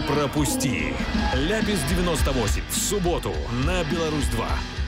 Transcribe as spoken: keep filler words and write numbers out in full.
пропусти. Ляпис девяносто восемь в субботу на Беларусь два.